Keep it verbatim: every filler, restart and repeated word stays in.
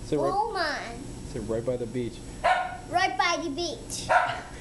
Sit right, Oh my. sit right by the beach. Right by the beach.